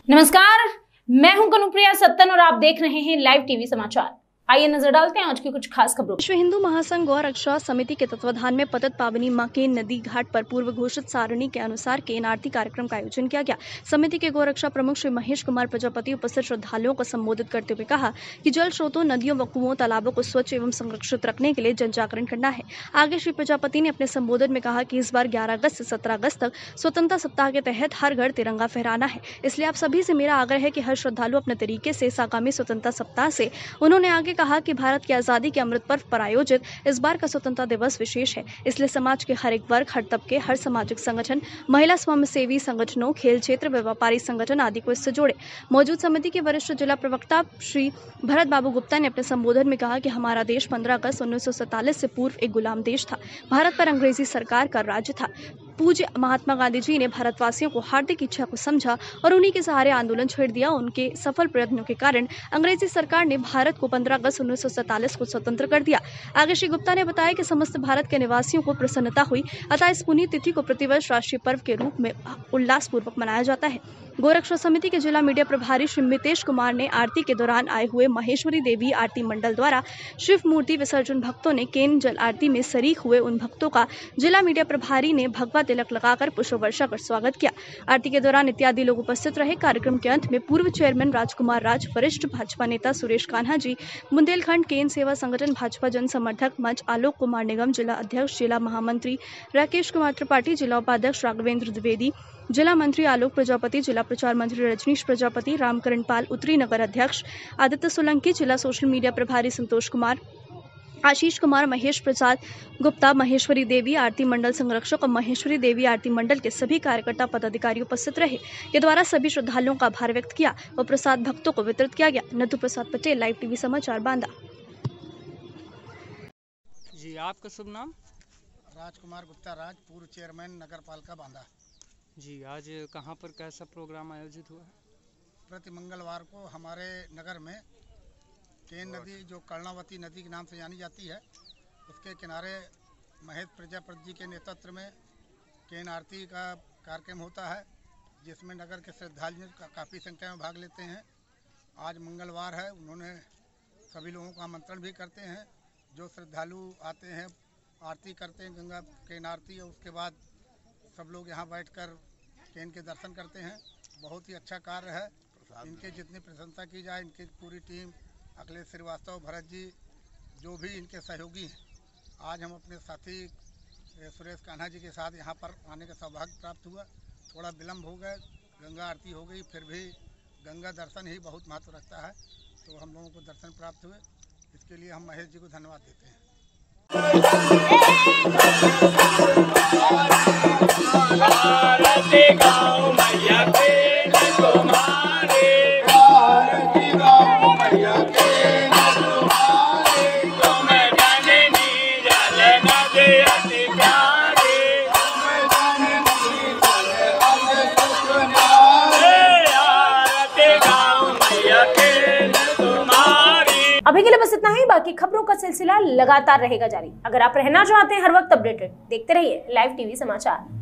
नमस्कार, मैं हूं कनुप्रिया सत्तन और आप देख रहे हैं लाइव टीवी समाचार। आइए नजर डालते हैं आज की कुछ खास खबरों। विश्व हिंदू महासंघ गौ रक्षा समिति के तत्वाधान में पतत पावनी मां केन नदी घाट पर पूर्व घोषित सारणी के अनुसार केन आरती कार्यक्रम का आयोजन किया गया। समिति के गौ रक्षा प्रमुख श्री महेश कुमार प्रजापति उपस्थित श्रद्धालुओं को संबोधित करते हुए कहा कि जल स्रोतों, नदियों व कुओं, तालाबों को स्वच्छ एवं संरक्षित रखने के लिए जन जागरण करना है। आगे श्री प्रजापति ने अपने संबोधन में कहा कि इस बार 11 अगस्त से 17 अगस्त तक स्वतंत्रता सप्ताह के तहत हर घर तिरंगा फहराना है। इसलिए आप सभी से मेरा आग्रह है कि हर श्रद्धालु अपने तरीके से इस आगामी स्वतंत्रता सप्ताह से। उन्होंने आगे कहा कि भारत की आजादी के अमृत पर्व पर आयोजित इस बार का स्वतंत्रता दिवस विशेष है, इसलिए समाज के हर एक वर्ग, हर तबके, हर सामाजिक संगठन, महिला स्वयंसेवी संगठनों, खेल क्षेत्र व व्यापारी संगठन आदि को इससे जोड़े। मौजूद समिति के वरिष्ठ जिला प्रवक्ता श्री भरत बाबू गुप्ता ने अपने संबोधन में कहा कि हमारा देश 15 अगस्त 1947 से पूर्व एक गुलाम देश था। भारत पर अंग्रेजी सरकार का राज्य था। पूज्य महात्मा गांधी जी ने भारतवासियों को हार्दिक इच्छा को समझा और उन्हीं के सहारे आंदोलन छेड़ दिया। उनके सफल प्रयत्नों के कारण अंग्रेजी सरकार ने भारत को 15 अगस्त 1947 को स्वतंत्र कर दिया। आगे श्री गुप्ता ने बताया कि समस्त भारत के निवासियों को प्रसन्नता हुई, अतः इस पुण्य तिथि को प्रतिवर्ष राष्ट्रीय पर्व के रूप में उल्लासपूर्वक मनाया जाता है। गोरक्षा समिति के जिला मीडिया प्रभारी श्री मितेश कुमार ने आरती के दौरान आए हुए महेश्वरी देवी आरती मंडल द्वारा शिव मूर्ति विसर्जन भक्तों ने केन जल आरती में शरीक हुए उन भक्तों का जिला मीडिया प्रभारी ने भगवा तिलक लगाकर पुष्प वर्षा कर स्वागत किया। आरती के दौरान इत्यादि लोग उपस्थित रहे। कार्यक्रम के अंत में पूर्व चेयरमैन राजकुमार राज, वरिष्ठ भाजपा नेता सुरेश कान्हा जी, बुंदेलखंड केन सेवा संगठन भाजपा जन समर्थक मंच आलोक कुमार निगम, जिला अध्यक्ष, जिला महामंत्री राकेश कुमार त्रिपाठी, जिला उपाध्यक्ष राघवेंद्र द्विवेदी, जिला मंत्री आलोक प्रजापति, जिला प्रचार मंत्री रजनीश प्रजापति, रामकरण पाल, उत्तरी नगर अध्यक्ष आदित्य सोलंकी, जिला सोशल मीडिया प्रभारी संतोष कुमार, आशीष कुमार, महेश प्रसाद गुप्ता, महेश्वरी देवी आरती मंडल संरक्षक और महेश्वरी देवी आरती मंडल के सभी कार्यकर्ता पदाधिकारी उपस्थित रहे। के द्वारा सभी श्रद्धालुओं का आभार व्यक्त किया व प्रसाद भक्तों को वितरित किया गया। नथु प्रसाद पटेल, लाइव टीवी समाचार, बांदा। जी, आपका शुभ नाम? राजकुमार गुप्ता राज, पूर्व चेयरमैन नगर पालिका बांदा। जी, आज कहाँ पर कैसा प्रोग्राम आयोजित हुआ है? प्रति मंगलवार को हमारे नगर में केन नदी, जो कर्णावती नदी के नाम से जानी जाती है, उसके किनारे महेश प्रजापति जी के नेतृत्व में केन आरती का कार्यक्रम होता है, जिसमें नगर के श्रद्धालु काफ़ी संख्या में भाग लेते हैं। आज मंगलवार है, उन्होंने सभी लोगों को आमंत्रण भी करते हैं। जो श्रद्धालु आते हैं, आरती करते हैं, गंगा केन आरती, और उसके बाद सब लोग यहाँ बैठकर केन के दर्शन करते हैं। बहुत ही अच्छा कार्य है। इनके जितनी प्रशंसा की जाए, इनकी पूरी टीम, अखिलेश श्रीवास्तव, भरत जी, जो भी इनके सहयोगी हैं। आज हम अपने साथी सुरेश कान्हा जी के साथ यहाँ पर आने का सौभाग्य प्राप्त हुआ। थोड़ा विलम्ब हो गए, गंगा आरती हो गई, फिर भी गंगा दर्शन ही बहुत महत्व रखता है, तो हम लोगों को दर्शन प्राप्त हुए। इसके लिए हम महेश जी को धन्यवाद देते हैं। अभी के लिए बस इतना ही। बाकी खबरों का सिलसिला लगातार रहेगा जारी। अगर आप रहना चाहते हैं हर वक्त अपडेटेड, देखते रहिए लाइव टीवी समाचार।